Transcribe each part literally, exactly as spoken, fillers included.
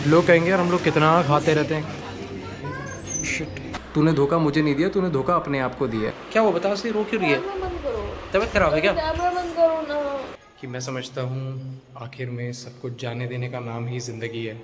लोग कहेंगे यार हम लोग कितना खाते रहते हैं। शिट, तूने धोखा मुझे नहीं दिया, तूने धोखा अपने आप को दिया। क्या वो बता, सी रो क्यों रही है? तबीयत खराब है क्या? कि मैं समझता हूँ आखिर में सब कुछ जाने देने का नाम ही जिंदगी है।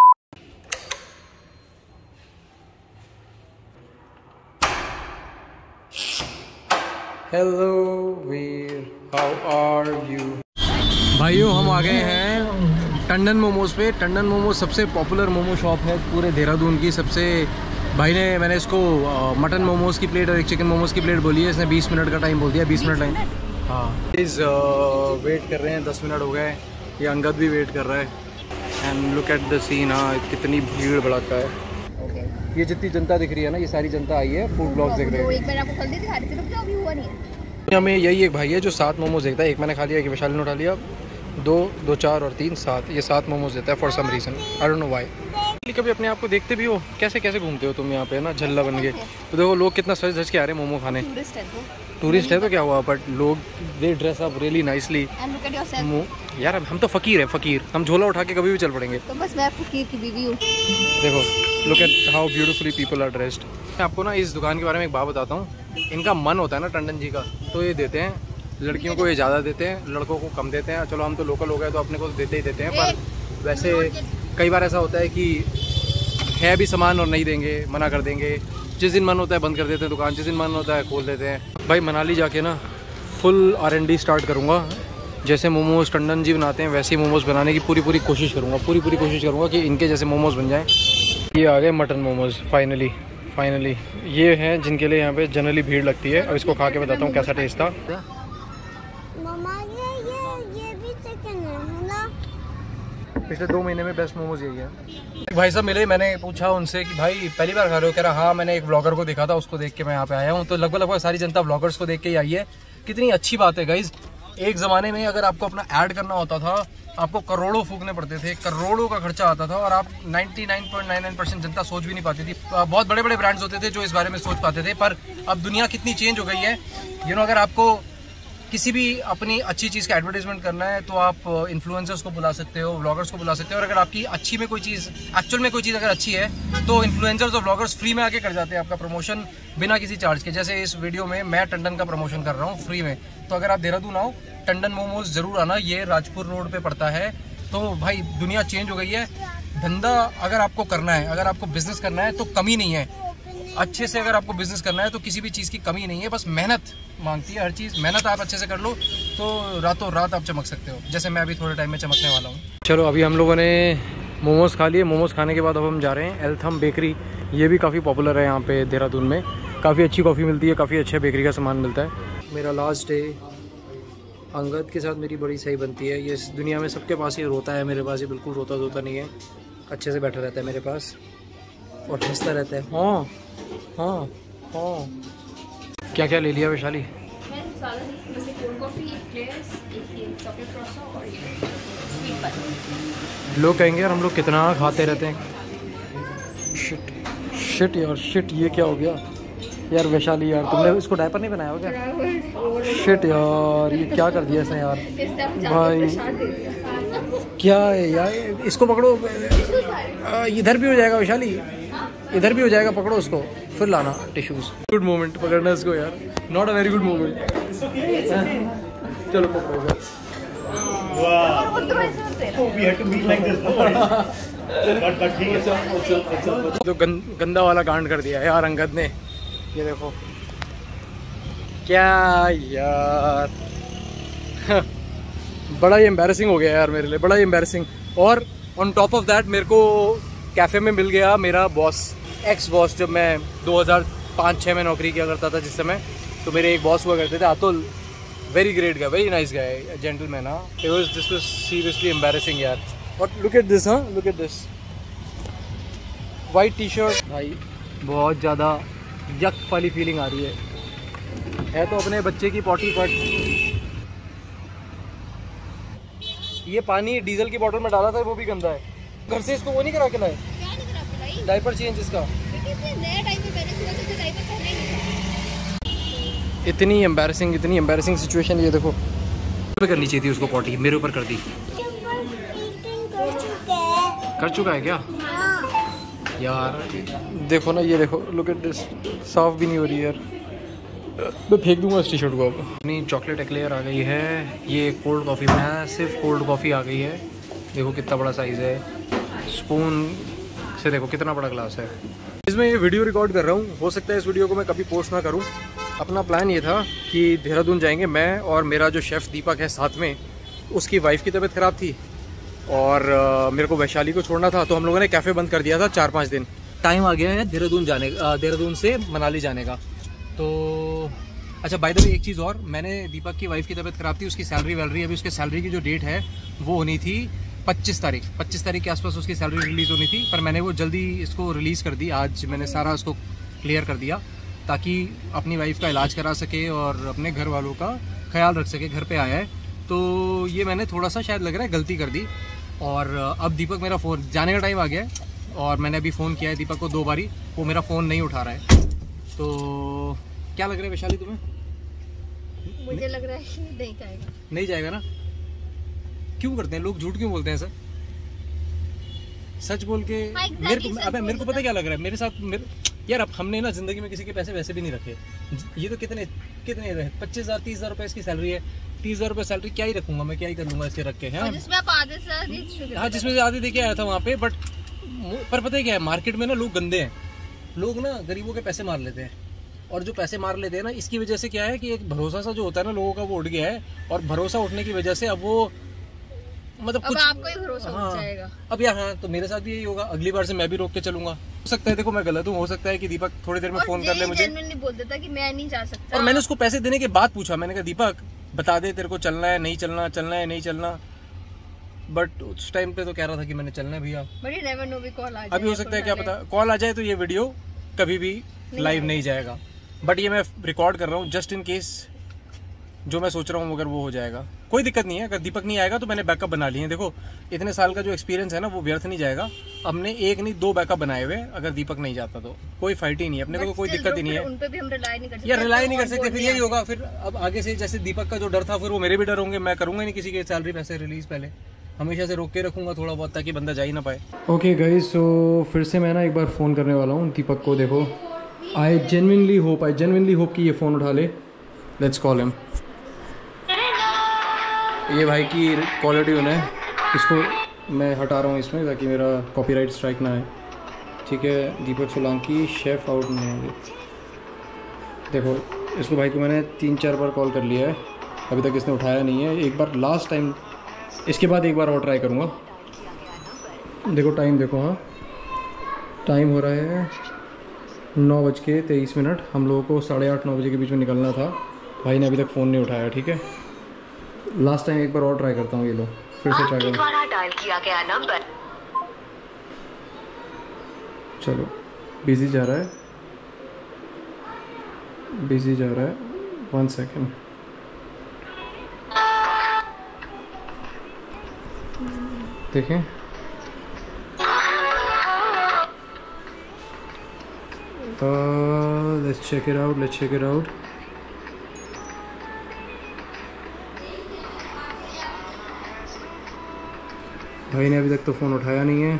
Hello Veer, how are you? भाइयों हम आ गए हैं टंडन मोमोज पे। टंडन मोमोज सबसे पॉपुलर मोमो शॉप है पूरे देहरादून की। सबसे भाई ने मैंने इसको मटन मोमोज की प्लेट और एक चिकन मोमोज की प्लेट बोली है, इसने बीस मिनट का टाइम बोल दिया। बीस मिनट टाइम, हाँ। प्लीज़ वेट कर रहे हैं, दस मिनट हो गए। ये अंगद भी वेट कर रहा है। And look at the scene, हाँ कितनी भीड़ भड़का है। okay. ये जितनी जनता दिख रही है ना, ये सारी जनता आई है फूड ब्लॉग्स देख रहे हैं। एक बार आपको कल दिखा रहे थे तो क्या अभी हुआ नहीं है। हमें यही एक भाई है जो सात मोमोज देखता है। एक मैंने खा लिया, एक वैशाली ने उठा लिया, दो दो चार और तीन सात, ये सात मोमोज देता है for some reason, I don't know why. कभी अपने आप को देखते भी हो कैसे कैसे घूमते हो तुम यहाँ पे ना, झल्ला बन के। तो देखो लोग कितना सज धज के आ रहे हैं मोमो खाने। टूरिस्ट है तो क्या हुआ, बट लोग they dress up really nicely. यार हम तो फकीर है, फकीर। हम झोला उठा के कभी भी चल पड़ेंगे। तो बस मैं फकीर की बीवी हूँ। देखो look at how beautifully people are dressed. मैं आपको ना इस दुकान के बारे में एक बात बताता हूँ। इनका मन होता है ना टंडन जी का, तो ये देते हैं लड़कियों को, ये ज़्यादा देते हैं, लड़कों को कम देते हैं। चलो हम तो लोकल हो गए तो अपने को देते ही देते हैं, पर वैसे कई बार ऐसा होता है कि है भी सामान और नहीं देंगे, मना कर देंगे। जिस दिन मन होता है बंद कर देते हैं दुकान, जिस दिन मन होता है खोल देते हैं। भाई मनाली जाके ना full R N D start करूँगा। जैसे मोमोज़ टंडन जी बनाते हैं वैसे ही मोमोज़ बनाने की पूरी पूरी कोशिश करूँगा। पूरी पूरी कोशिश करूँगा कि इनके जैसे मोमोज़ बन जाएँ। ये आ गए मटन मोमोज़ फाइनली फाइनली। ये हैं जिनके लिए यहाँ पे जनरली भीड़ लगती है। अब इसको खा के बताता हूँ कैसा टेस्ट था। पिछले दो महीने में बेस्ट मोमोज यही है। भाई साहब मिले, मैंने पूछा उनसे कि भाई पहली बार खा रहे हो? कह रहा हाँ, मैंने एक ब्लॉगर को देखा था, उसको देख के मैं यहाँ पे आया हूँ। तो लगभग लगभग सारी जनता ब्लॉगर्स को देख के ही आई है। कितनी अच्छी बात है गाइज। एक ज़माने में अगर आपको अपना ऐड करना होता था, आपको करोड़ों फूकने पड़ते थे, करोड़ों का खर्चा आता था और आप निन्यानवे पॉइंट नाइन नाइन परसेंट जनता सोच भी नहीं पाती थी। बहुत बड़े बड़े ब्रांड्स होते थे जो इस बारे में सोच पाते थे, पर अब दुनिया कितनी चेंज हो गई है। यू नो, अगर आपको किसी भी अपनी अच्छी चीज़ का एडवर्टाइजमेंट करना है तो आप इन्फ्लुएंसर्स को बुला सकते हो, व्लॉगर्स को बुला सकते हो। और अगर आपकी अच्छी में कोई चीज़, एक्चुअल में कोई चीज़ अगर अच्छी है तो इन्फ्लुएंसर्स और व्लॉगर्स फ्री में आके कर जाते हैं आपका प्रमोशन बिना किसी चार्ज के। जैसे इस वीडियो में मैं टंडन का प्रमोशन कर रहा हूँ फ्री में। तो अगर आप देहरादून आओ, टंडन मोमोज ज़रूर आना। ये राजपुर रोड पर पड़ता है। तो भाई दुनिया चेंज हो गई है। धंधा अगर आपको करना है, अगर आपको बिजनेस करना है तो कमी नहीं है। अच्छे से अगर आपको बिजनेस करना है तो किसी भी चीज़ की कमी नहीं है, बस मेहनत मांगती है हर चीज़। मेहनत आप अच्छे से कर लो तो रातों रात आप चमक सकते हो, जैसे मैं अभी थोड़े टाइम में चमकने वाला हूँ। चलो अभी हम लोगों ने मोमोज़ खा लिए। मोमोज़ खाने के बाद अब हम जा रहे हैं एल्थम बेकरी। ये भी काफ़ी पॉपुलर है यहाँ पे देहरादून में। काफ़ी अच्छी कॉफ़ी मिलती है, काफ़ी अच्छा बेकरी का सामान मिलता है। मेरा लास्ट डे अंगद के साथ मेरी बड़ी सही बनती है। ये इस दुनिया में सबके पास ये रोता है, मेरे पास ये बिल्कुल रोता धोता नहीं है। अच्छे से बैठा रहता है मेरे पास और हंसता रहता है। हाँ हाँ हाँ। क्या क्या ले लिया वैशाली? लोग कहेंगे यार हम लोग कितना खाते रहते हैं। शिट शिट यार शिट, ये क्या हो गया यार वैशाली? यार तुमने इसको डायपर नहीं बनाया हो क्या? शिट यार, ये क्या कर दिया इसने यार। भाई क्या है यार, इसको पकड़ो। इधर भी हो जाएगा वैशाली, इधर भी हो जाएगा, पकड़ो उसको फिर लाना टिश्यूज। गुड मोमेंट पकड़ना इसको यार, not a very good moment. चलो पकड़ो। तो गंदा वाला कांड कर दिया यार अंगद ने। ये देखो क्या यार बड़ा ही एम्बैरेसिंग हो गया यार मेरे लिए, बड़ा ही एम्बैरेसिंग। और ऑन टॉप ऑफ दैट मेरे को कैफ़े में मिल गया मेरा बॉस, एक्स बॉस। जब मैं दो हज़ार पाँच छः में नौकरी किया करता था जिस समय, तो मेरे एक बॉस हुआ करते थे Atul. Very great guy, very nice guy, gentleman. हाँ, it was this was seriously embarrassing यार। और लुक एट दिस, हाँ look at this white T shirt. भाई बहुत ज़्यादा यक वाली फीलिंग आ रही है। है तो अपने बच्चे की पॉटी, बट ये पानी डीजल की बोतल में डाला था वो भी गंदा है। घर से इसको वो नहीं करा के लाए, डायपर चेंज इसका। इतनी एम्बैरेसिंग इतनी एम्बैरेसिंग सिचुएशन। ये देखो पे करनी चाहिए थी उसको पॉटी, मेरे ऊपर कर दी। कर चुका है क्या यार? देखो ना, ये देखो, लुक एट दिस, साफ भी नहीं हो रही यार। मैं फेंक दूंगा इस टी शर्ट को अब। अपनी चॉकलेट एक्लेयर आ गई है। ये कोल्ड कॉफ़ी में सिर्फ कोल्ड कॉफ़ी आ गई है। देखो कितना बड़ा साइज़ है। स्पून से देखो कितना बड़ा ग्लास है। इसमें ये वीडियो रिकॉर्ड कर रहा हूँ। हो सकता है इस वीडियो को मैं कभी पोस्ट ना करूँ। अपना प्लान ये था कि देहरादून जाएंगे, मैं और मेरा जो शेफ़ दीपक है साथ में, उसकी वाइफ की तबीयत ख़राब थी और uh, मेरे को वैशाली को छोड़ना था, तो हम लोगों ने कैफ़े बंद कर दिया था चार पाँच दिन। टाइम आ गया है देहरादून जाने का, देहरादून से मनाली जाने का। तो अच्छा, बाय द वे एक चीज़ और, मैंने दीपक की वाइफ की तबीयत ख़राब थी, उसकी सैलरी वैलरी, अभी उसके सैलरी की जो डेट है वो होनी थी पच्चीस तारीख पच्चीस तारीख के आसपास उसकी सैलरी रिलीज़ होनी थी, पर मैंने वो जल्दी इसको रिलीज़ कर दी। आज मैंने सारा उसको क्लियर कर दिया ताकि अपनी वाइफ का इलाज करा सके और अपने घर वालों का ख्याल रख सके। घर पे आया है तो ये मैंने थोड़ा सा शायद लग रहा है गलती कर दी। और अब दीपक मेरा फ़ोन, जाने का टाइम आ गया है और मैंने अभी फ़ोन किया है दीपक को दो बारी, वो मेरा फ़ोन नहीं उठा रहा है। तो क्या लग रहा है वैशाली तुम्हें? मुझे लग रहा है नहीं जाएगा। नहीं जाएगा ना? क्यों करते हैं लोग, झूठ क्यों बोलते हैं सर? सच बोल के मेरे को, अबे मेरे को पता क्या लग रहा है मेरे साथ मेरे, यार अब हमने ना जिंदगी में किसी के पैसे वैसे भी नहीं रखे। ये तो कितने कितने रहे, पच्चीस हजार तीस हजार रुपए इसकी सैलरी है। तीस हजार रुपए सैलरी क्या ही रखूंगा मैं, क्या ही कर लूंगा इसके रख के। हाँ, जिसमें आप आधे से आधे, हाँ जिसमें से आधे देके आया था वहाँ पे। बट पर पता है क्या है, मार्केट में ना लोग गंदे हैं। लोग ना गरीबों के पैसे मार लेते हैं, और जो पैसे मार लेते हैं ना, इसकी वजह से क्या है कि एक भरोसा सा जो होता है ना लोगों का, वो उठ गया है। और भरोसा उठने की वजह से अब वो मतलब अब कुछ आपको ही भरोसा हाँ, उठ जाएगा। अब यार हाँ, तो मेरे साथ भी यही होगा। अगली बार से मैं भी रोक के चलूंगा। हो सकता है देखो मैं गलत हूँ, हो सकता है कि दीपक थोड़ी देर में फोन कर ले मुझे, जेन्युइनली बोल देता कि मैं नहीं जा सकता। और मैंने उसको पैसे देने के बाद पूछा, मैंने कहा दीपक बता दे तेरे को चलना है नहीं चलना, चलना है नहीं चलना। बट उस टाइम पे तो कह रहा था कि मैंने चलना है भैया। अभी हो सकता है क्या पता कॉल आ जाए तो ये वीडियो कभी भी लाइव नहीं जाएगा। बट ये मैं रिकॉर्ड कर रहा हूँ जस्ट इन केस जो मैं सोच रहा हूँ अगर वो हो जाएगा। कोई दिक्कत नहीं है, अगर दीपक नहीं आएगा तो मैंने बैकअप बना लिए हैं। देखो इतने साल का जो एक्सपीरियंस है ना वो व्यर्थ नहीं जाएगा। हमने एक नहीं दो बैकअप बनाए हुए, अगर दीपक नहीं जाता तो कोई फाइट ही नहीं है अपने को, कोई दिक्कत ही नहीं है। उन पे भी हम रिलाई नहीं कर सकते, यार रिलाई नहीं कर सकते, फिर यही होगा। फिर अब आगे से जैसे दीपक का जो डर था, फिर वो मेरे भी डर होंगे। मैं करूंगा नहीं किसी के सैलरी पैसे रिलीज, पहले हमेशा से रोक के रखूंगा थोड़ा बहुत, ताकि बंदा जा ही ना पाए। ओके गाइस, सो फिर से मैं ना एक बार फ़ोन करने वाला हूँ दीपक को। देखो I genuinely hope I genuinely hope कि ये फ़ोन उठा ले। Let's call him. ये भाई की क्वालिटी उन्हें, इसको मैं हटा रहा हूँ इसमें ताकि मेरा कॉपीराइट स्ट्राइक ना आए। ठीक है, दीपक सोलंकी शेफ़ आउट नहीं है। देखो इसको भाई को मैंने तीन चार बार कॉल कर लिया है, अभी तक इसने उठाया नहीं है। एक बार लास्ट टाइम, इसके बाद एक बार और ट्राई करूँगा। देखो टाइम देखो, हाँ टाइम हो रहा है नौ बज के तेईस मिनट। हम लोगों को साढ़े आठ नौ बजे के बीच में निकलना था। भाई ने अभी तक फ़ोन नहीं उठाया। ठीक है, लास्ट टाइम एक बार और ट्राई करता हूँ। ये लो फिर से ट्राई करूँ। डायल किया गया नंबर, चलो बिजी जा रहा है, बिजी जा रहा है। वन सेकेंड, देखें let's check it out let's check it out भाई ने अभी तक तो फ़ोन उठाया नहीं है।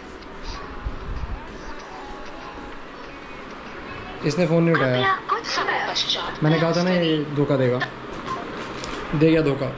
इसने फ़ोन नहीं उठाया। मैंने कहा था ना ये धोखा देगा, दे गया धोखा।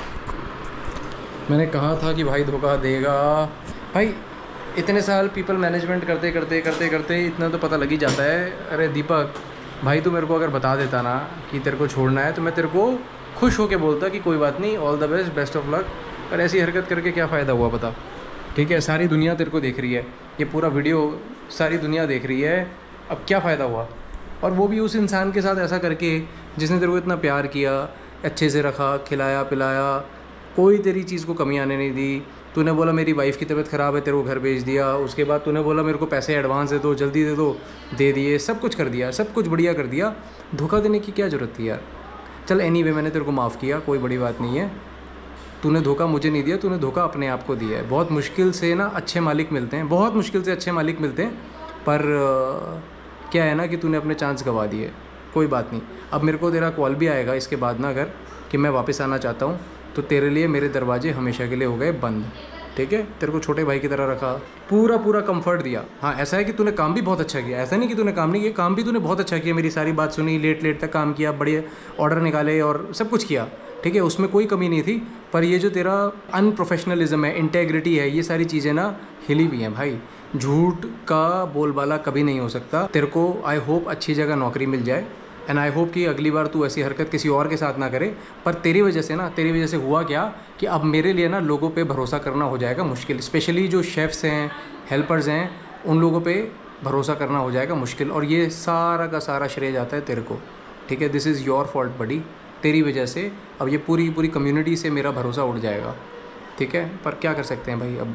मैंने कहा था कि भाई धोखा देगा। भाई इतने साल पीपल मैनेजमेंट करते करते करते करते इतना तो पता लग ही जाता है। अरे दीपक भाई तू मेरे को अगर बता देता ना कि तेरे को छोड़ना है तो मैं तेरे को खुश होके बोलता कि कोई बात नहीं, all the best, best of luck. पर ऐसी हरकत करके क्या फ़ायदा हुआ बता? ठीक है, सारी दुनिया तेरे को देख रही है, ये पूरा वीडियो सारी दुनिया देख रही है, अब क्या फ़ायदा हुआ? और वो भी उस इंसान के साथ ऐसा करके जिसने तेरे को इतना प्यार किया, अच्छे से रखा, खिलाया पिलाया, कोई तेरी चीज़ को कमी आने नहीं दी। तूने बोला मेरी वाइफ़ की तबीयत ख़राब है, तेरे को घर भेज दिया। उसके बाद तूने बोला मेरे को पैसे एडवांस दे दो, जल्दी दे दो, दे दिए। सब कुछ कर दिया, सब कुछ बढ़िया कर दिया। धोखा देने की क्या ज़रूरत थी यार? चल एनीवे मैंने तेरे को माफ़ किया, कोई बड़ी बात नहीं है। तूने धोखा मुझे नहीं दिया, तूने धोखा अपने आप को दिया है। बहुत मुश्किल से ना अच्छे मालिक मिलते हैं, बहुत मुश्किल से अच्छे मालिक मिलते हैं। पर आ, क्या है ना कि तूने अपने चांस गंवा दिए। कोई बात नहीं, अब मेरे को तेरा कॉल भी आएगा इसके बाद ना अगर कि मैं वापस आना चाहता हूँ, तो तेरे लिए मेरे दरवाजे हमेशा के लिए हो गए बंद। ठीक है, तेरे को छोटे भाई की तरह रखा, पूरा पूरा कंफर्ट दिया। हाँ ऐसा है कि तूने काम भी बहुत अच्छा किया, ऐसा नहीं कि तूने काम नहीं किया, काम भी तूने बहुत अच्छा किया, मेरी सारी बात सुनी, लेट लेट तक काम किया, बढ़िया ऑर्डर निकाले और सब कुछ किया, ठीक है, उसमें कोई कमी नहीं थी। पर ये जो तेरा अनप्रोफेशनलिज्म है, इंटेग्रिटी है, ये सारी चीज़ें ना हिली हुई हैं भाई। झूठ का बोलबाला कभी नहीं हो सकता। तेरे को आई होप अच्छी जगह नौकरी मिल जाए एंड आई होप कि अगली बार तू ऐसी हरकत किसी और के साथ ना करे। पर तेरी वजह से ना, तेरी वजह से हुआ क्या कि अब मेरे लिए ना लोगों पे भरोसा करना हो जाएगा मुश्किल, स्पेशली जो शेफ़्स हैं, हेल्पर्स हैं, उन लोगों पे भरोसा करना हो जाएगा मुश्किल। और ये सारा का सारा श्रेय जाता है तेरे को, ठीक है। This is your fault buddy, तेरी वजह से अब ये पूरी पूरी कम्युनिटी से मेरा भरोसा उठ जाएगा, ठीक है। पर क्या कर सकते हैं भाई,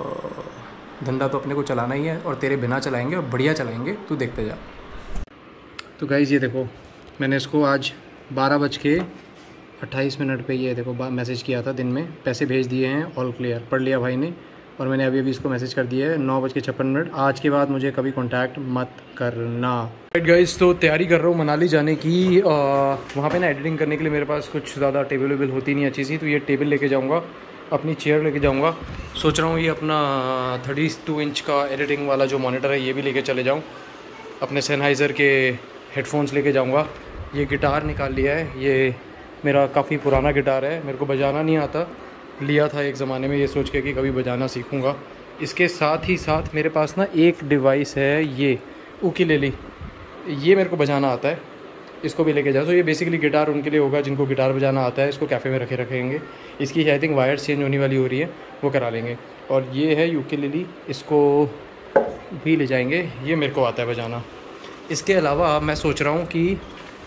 अब धंधा तो अपने को चलाना ही है और तेरे बिना चलाएंगे और बढ़िया चलाएंगे, तू देखते जा। तो गाइज़ ये देखो, मैंने इसको आज बारह बज के अट्ठाईस मिनट पे ये देखो मैसेज किया था दिन में, पैसे भेज दिए हैं, ऑल क्लियर पढ़ लिया भाई ने। और मैंने अभी अभी इसको मैसेज कर दिया है नौ बज के छप्पन मिनट, आज के बाद मुझे कभी कांटेक्ट मत करना। राइट गाइस, तो तैयारी कर रहा हूँ मनाली जाने की। वहाँ पे ना एडिटिंग करने के लिए मेरे पास कुछ ज़्यादा टेबल वेबल होती नहीं अच्छी सी, तो ये टेबल लेके जाऊँगा, अपनी चेयर लेके जाऊँगा। सोच रहा हूँ ये अपना थर्टी टू इंच का एडिटिंग वाला जो मॉनिटर है ये भी लेके चले जाऊँ, अपने सेनहाइज़र के हेडफोन्स लेके जाऊँगा। ये गिटार निकाल लिया है, ये मेरा काफ़ी पुराना गिटार है, मेरे को बजाना नहीं आता, लिया था एक ज़माने में ये सोच के कि कभी बजाना सीखूँगा। इसके साथ ही साथ मेरे पास ना एक डिवाइस है, ये उकेलेले, ये मेरे को बजाना आता है, इसको भी लेके जाओ। तो ये बेसिकली गिटार उनके लिए होगा जिनको गिटार बजाना आता है, इसको कैफ़े में रखे रखेंगे। इसकी आई थिंक वायर्स चेंज होने वाली हो रही है, वो करा लेंगे। और ये है यूकेलेले, इसको भी ले जाएंगे, ये मेरे को आता है बजाना। इसके अलावा मैं सोच रहा हूँ कि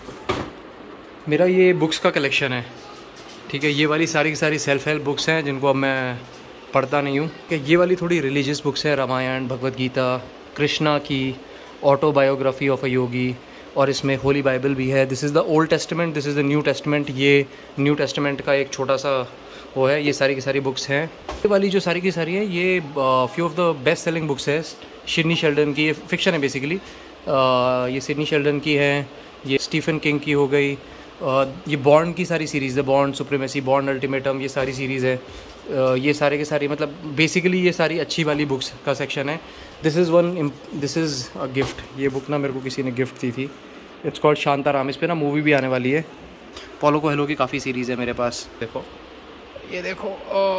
मेरा ये बुक्स का कलेक्शन है, ठीक है, ये वाली सारी की सारी सेल्फ हेल्प बुक्स हैं जिनको अब मैं पढ़ता नहीं हूँ, कि ये वाली थोड़ी रिलीजियस बुक्स है, रामायण, भगवद गीता, कृष्णा की ऑटोबायोग्राफी ऑफ अ योगी, और इसमें होली बाइबल भी है। This is the old testament, this is the new testament, ये न्यू टेस्टामेंट का एक छोटा सा वो है। ये सारी की सारी बुक्स हैं, ये वाली जो सारी की सारी है ये few of the best selling books है सिडनी शेल्डन की, ये फिक्शन है बेसिकली, ये सिडनी शेल्डन की है, ये स्टीफन किंग की हो गई, Uh, ये बॉन्ड की सारी सीरीज़ है, बॉन्ड सुप्रीमेसी, बॉन्ड अल्टीमेटम, ये सारी सीरीज़ है। uh, ये सारे के सारी मतलब बेसिकली ये सारी अच्छी वाली बुक्स का सेक्शन है। This is one, this is a gift, ये बुक ना मेरे को किसी ने गिफ्ट दी थी, इट्स कॉल्ड शांताराम। इस पर ना मूवी भी आने वाली है। पॉलो कोएल्हो की काफ़ी सीरीज़ है मेरे पास, देखो ये देखो,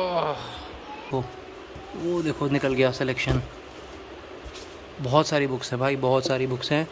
ओ वो देखो निकल गया सिलेक्शन, बहुत सारी बुक्स हैं भाई, बहुत सारी बुक्स हैं।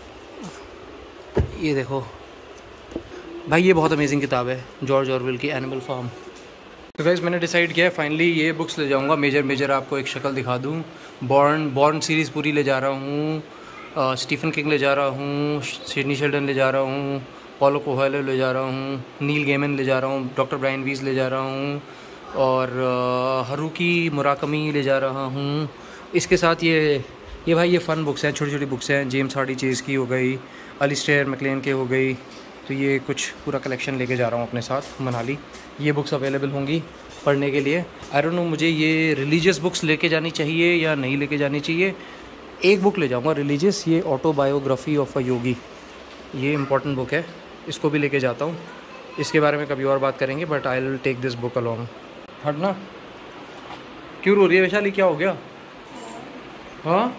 ये देखो भाई, ये बहुत अमेजिंग किताब है, जॉर्ज ऑरवेल की एनिमल फार्म। तो गाइस मैंने डिसाइड किया है फाइनली ये बुक्स ले जाऊंगा, मेजर मेजर आपको एक शक्ल दिखा दूं। बॉर्न बॉर्न सीरीज़ पूरी ले जा रहा हूँ, स्टीफन किंग ले जा रहा हूँ, सिडनी शेल्डन ले जा रहा हूँ, पॉलो कोएल्हो ले जा रहा हूँ, नील गैमन ले जा रहा हूँ, डॉक्टर ब्रायन वीज ले जा रहा हूँ, और हरुकी मुराकमी ले जा रहा हूँ। इसके साथ ये ये भाई ये फ़न बुक्स हैं, छोटी छोटी बुक्स हैं, जेम्स हार्डी चेज़ की हो गई, अलिस्टेयर मैकलेन के हो गई। तो ये कुछ पूरा कलेक्शन लेके जा रहा हूँ अपने साथ मनाली। ये बुक्स अवेलेबल होंगी पढ़ने के लिए। आई डोंट नो मुझे ये रिलीजियस बुक्स लेके जानी चाहिए या नहीं लेके जानी चाहिए। एक बुक ले जाऊँगा रिलीजियस, ये ऑटोबायोग्राफी ऑफ अ योगी, ये इम्पॉर्टेंट बुक है, इसको भी लेके जाता हूँ। इसके बारे में कभी और बात करेंगे, but I will take this book along. हटना, क्यों रो रही है वैशाली, क्या हो गया? हाँ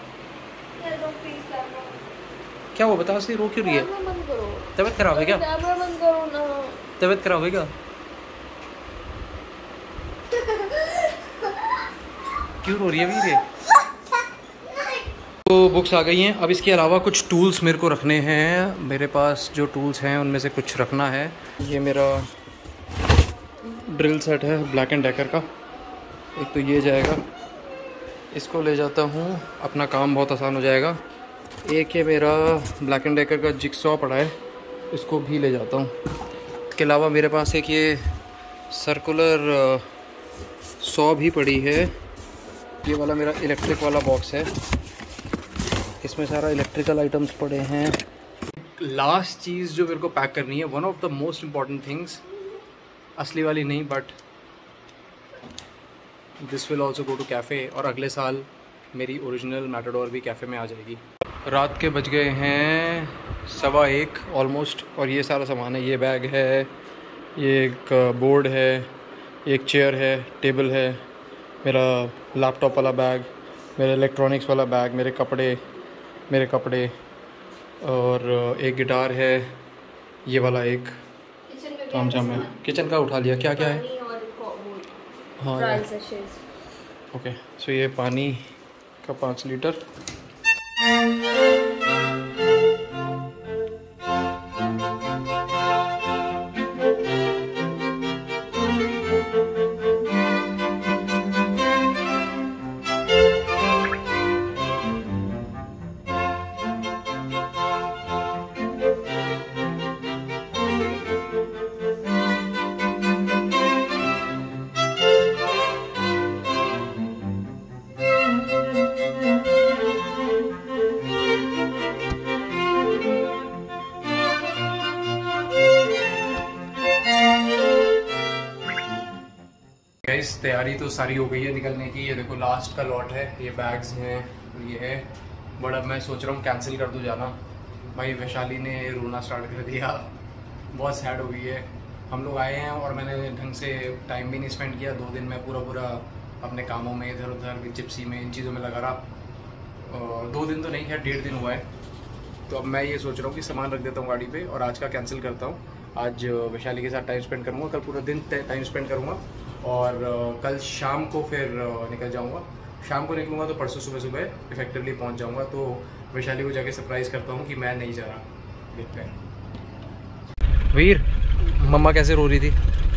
क्या वो बता सी, रो क्यों रही है? तबीयत खराब है क्या? तबीयत खराब है क्या? क्यों रो रही है वीर? तो बुक्स आ गई हैं। अब इसके अलावा कुछ टूल्स मेरे को रखने हैं, मेरे पास जो टूल्स हैं उनमें से कुछ रखना है। ये मेरा ड्रिल सेट है ब्लैक एंड डेकर का, एक तो ये जाएगा, इसको ले जाता हूँ, अपना काम बहुत आसान हो जाएगा। एक है मेरा ब्लैक एंड डेकर का जिक्सॉ पड़ा है, इसको भी ले जाता हूँ। इसके अलावा मेरे पास एक ये सर्कुलर सॉ भी पड़ी है, ये वाला मेरा इलेक्ट्रिक वाला बॉक्स है, इसमें सारा इलेक्ट्रिकल आइटम्स पड़े हैं। लास्ट चीज़ जो मेरे को पैक करनी है, one of the most important things, असली वाली नहीं but this will also go to cafe, और अगले साल मेरी ओरिजिनल मैटाडोर भी कैफ़े में आ जाएगी। रात के बज गए हैं सवा एक ऑलमोस्ट, और ये सारा सामान है, ये बैग है, ये एक बोर्ड है, एक चेयर है, टेबल है, मेरा लैपटॉप वाला बैग, मेरे इलेक्ट्रॉनिक्स वाला बैग, मेरे कपड़े मेरे कपड़े और एक गिटार है, ये वाला एक काम जाम है। किचन का उठा लिया। क्या क्या है? हाँ ओके, सो ये पानी का पाँच लीटर। गाइस तैयारी तो सारी हो गई है निकलने की। ये देखो लास्ट का लॉट है, ये बैग्स हैं, ये है। बट अब मैं सोच रहा हूँ कैंसिल कर दूँ जाना। भाई वैशाली ने रोना स्टार्ट कर दिया, बहुत सैड हो गई है। हम लोग आए हैं और मैंने ढंग से टाइम भी नहीं स्पेंड किया। दो दिन में पूरा पूरा अपने कामों में, इधर उधर चिप्सी में, इन चीज़ों में लगा रहा। दो दिन तो नहीं है, डेढ़ दिन हुआ है। तो अब मैं ये सोच रहा हूँ कि सामान रख देता हूँ गाड़ी पे और आज का कैंसिल करता हूँ। आज वैशाली के साथ टाइम स्पेंड करूँगा, कल पूरा दिन टाइम स्पेंड करूँगा और कल शाम को फिर निकल जाऊँगा। शाम को निकलूँगा तो परसों सुबह सुबह इफेक्टिवली पहुँच जाऊँगा। तो वैशाली को जाके सरप्राइज़ करता हूँ कि मैं नहीं जा रहा। देखते हैं। वीर, मम्मा कैसे रो रही थी?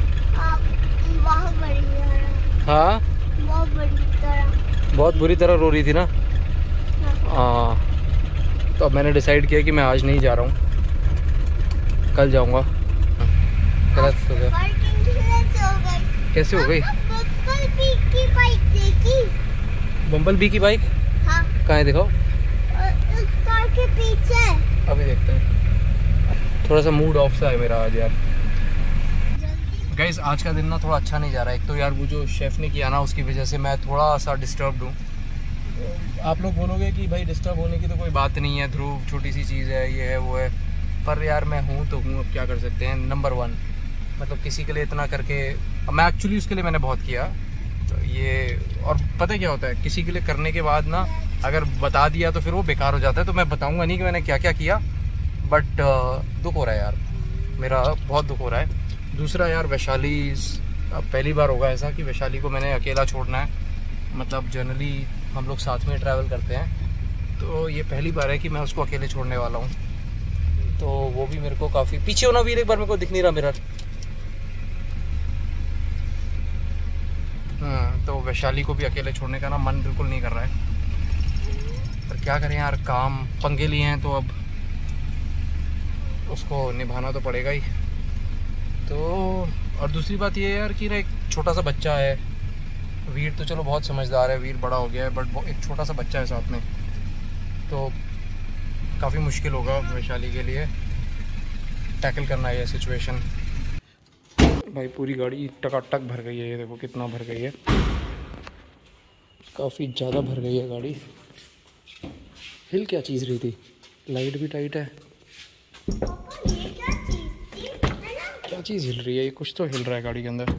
बहुत बड़ी तरह। हाँ बहुत बड़ी तरह, बहुत बुरी तरह रो रही थी ना। हाँ, तो अब मैंने डिसाइड किया कि मैं आज नहीं जा रहा हूँ, कल जाऊँगा। गलत हो गया। कैसे हो गई? बम्बल बी की बाइक देखी? बम्बल बी की बाइक? हाँ। कहाँ है दिखाओ? उस कार के पीछे। अभी देखते हैं। थोड़ा सा मूड ऑफ सा है मेरा आज यार। गाइस आज का दिन ना थोड़ा अच्छा नहीं जा रहा है। एक तो यार वो जो शेफ़ ने किया ना, उसकी वजह से मैं थोड़ा सा डिस्टर्ब्ड हूँ। आप लोग बोलोगे कि भाई डिस्टर्ब होने की तो कोई बात नहीं है, ध्रुव छोटी सी चीज़ है, ये है वो है, पर यार मैं हूँ तो हूँ, अब क्या कर सकते हैं। नंबर वन मतलब किसी के लिए इतना करके, मैं एक्चुअली उसके लिए मैंने बहुत किया तो ये। और पता है क्या होता है, किसी के लिए करने के बाद ना अगर बता दिया तो फिर वो बेकार हो जाता है। तो मैं बताऊंगा नहीं कि मैंने क्या क्या किया, बट दुख हो रहा है यार, मेरा बहुत दुख हो रहा है। दूसरा यार वैशाली, अब पहली बार होगा ऐसा कि वैशाली को मैंने अकेला छोड़ना है। मतलब जनरली हम लोग साथ में ट्रैवल करते हैं, तो ये पहली बार है कि मैं उसको अकेले छोड़ने वाला हूँ। तो वो भी मेरे को काफ़ी पीछे होना भी, एक बार मेरे को दिख नहीं रहा मिरर। हाँ, तो वैशाली को भी अकेले छोड़ने का ना मन बिल्कुल नहीं कर रहा है, पर क्या करें यार, काम पंगे लिए हैं तो अब उसको निभाना तो पड़ेगा ही। तो और दूसरी बात ये है यार कि ना एक छोटा सा बच्चा है। वीर तो चलो बहुत समझदार है, वीर बड़ा हो गया है, बट एक छोटा सा बच्चा है साथ में, तो काफ़ी मुश्किल होगा वैशाली के लिए टैकल करना है ये सिचुएशन। भाई पूरी गाड़ी टकाटक भर गई है, ये देखो कितना भर गई है, काफ़ी ज़्यादा भर गई है गाड़ी। हिल क्या चीज़ रही थी? लाइट भी टाइट है। क्या चीज़ हिल रही है? ये कुछ तो हिल रहा है गाड़ी के अंदर।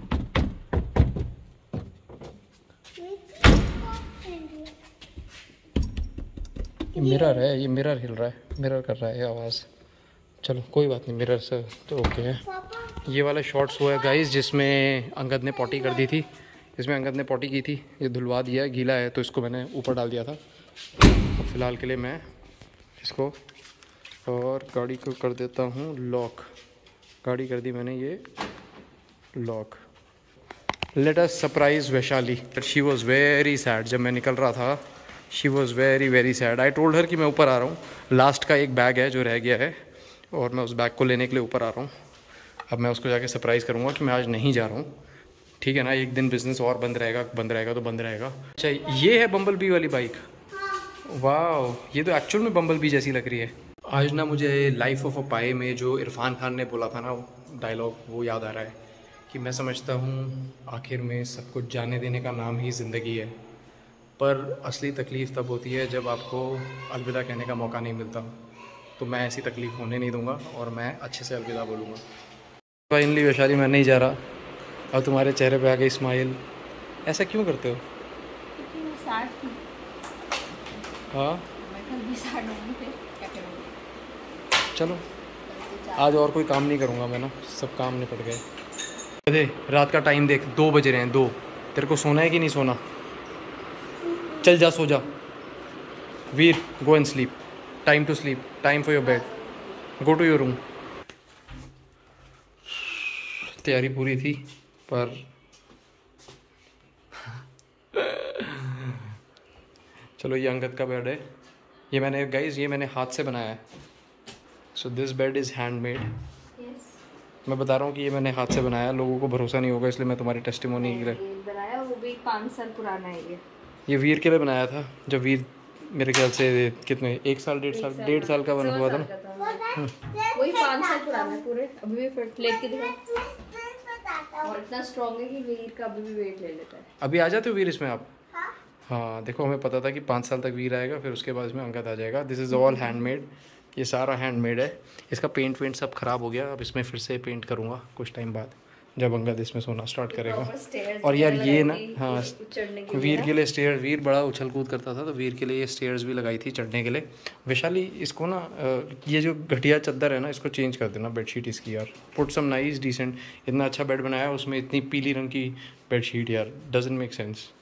ये मिरर है, ये मिरर हिल रहा है, मिरर कर रहा है आवाज़। चलो कोई बात नहीं, मिरर से तो ओके है। ये वाला शॉट्स हुआ है गाइस जिसमें अंगद ने पॉटी कर दी थी, इसमें अंगद ने पॉटी की थी। ये धुलवा दिया है, गीला है तो इसको मैंने ऊपर डाल दिया था। तो फ़िलहाल के लिए मैं इसको और गाड़ी को कर देता हूँ लॉक। गाड़ी कर दी मैंने ये lock. Let us surprise Vaishali. She was very sad जब मैं निकल रहा था। She was very very sad. I told her कि मैं ऊपर आ रहा हूँ, लास्ट का एक बैग है जो रह गया है और मैं उस बैग को लेने के लिए ऊपर आ रहा हूँ। अब मैं उसको जाके सरप्राइज़ करूँगा कि मैं आज नहीं जा रहा हूँ, ठीक है ना। एक दिन बिज़नेस और बंद रहेगा, बंद रहेगा तो बंद रहेगा। अच्छा ये है बम्बल बी वाली बाइक? वाह, ये तो एक्चुअल में बम्बल बी जैसी लग रही है। आज ना मुझे लाइफ ऑफ अ पाई में जो इरफान खान ने बोला था ना डायलॉग, वो याद आ रहा है कि मैं समझता हूँ आखिर में सब कुछ जाने देने का नाम ही ज़िंदगी है, पर असली तकलीफ़ तब होती है जब आपको अलविदा कहने का मौका नहीं मिलता। तो मैं ऐसी तकलीफ़ होने नहीं दूंगा और मैं अच्छे से अलविदा बोलूँगा। फाइनली वैशाली मैं नहीं जा रहा और तुम्हारे चेहरे पे आ गई स्माइल। ऐसा क्यों करते हो? साठ की। हाँ मैं कल भी साठ होंगी, फिर क्या करूँगी? चलो आज और कोई काम नहीं करूँगा मैं ना, सब काम निपट गए। अरे रात का टाइम देख, दो बज रहे हैं, दो। तेरे को सोना है कि नहीं सोना? चल जा सो जा। Veer go and sleep, time to sleep, time for your bed, go to your room. तैयारी पूरी थी पर चलो ये अंगद का बेड है, ये मैंने गाइज ये मैंने हाथ से बनाया है। So this bed is handmade. मैं बता रहा हूँ कि ये मैंने हाथ से बनाया, लोगों को भरोसा नहीं होगा इसलिए मैं तुम्हारी टेस्टिमोनी के लिए बनाया, वो भी पाँच साल पुराना है ये। ये वीर के लिए बनाया था, जब वीर मेरे ख्याल से कितने एक साल डेढ़ साल डेढ़ साल का बना हुआ था ना। वही पाँच साल पुराना है पूरे। अभी भी फिट लेट के दिखा, और इतना स्ट्रॉन्ग है कि वीर का अभी भी वेट ले लेता है। अभी आ जाते हो वीर इसमें आप? हाँ देखो, हमें पता था कि पाँच साल तक वीर आएगा, फिर उसके बाद इसमें अंगद आ जाएगा। दिस इज़ ऑल हैंडमेड, ये सारा हैंडमेड है। इसका पेंट वेंट सब ख़राब हो गया, अब इसमें फिर से पेंट करूँगा कुछ टाइम बाद, जब अंगद इसमें सोना स्टार्ट करेगा। और यार ये ना, हाँ वीर के लिए स्टेयर, वीर बड़ा उछल कूद करता था तो वीर के लिए ये स्टेयर्स भी लगाई थी चढ़ने के लिए। वैशाली इसको ना, ये जो घटिया चद्दर है ना, इसको चेंज कर देना बेडशीट इसकी यार। पुट सम नाइस डिसेंट, इतना अच्छा बेड बनाया उसमें इतनी पीली रंग की बेडशीट यार, डजंट मेक सेंस।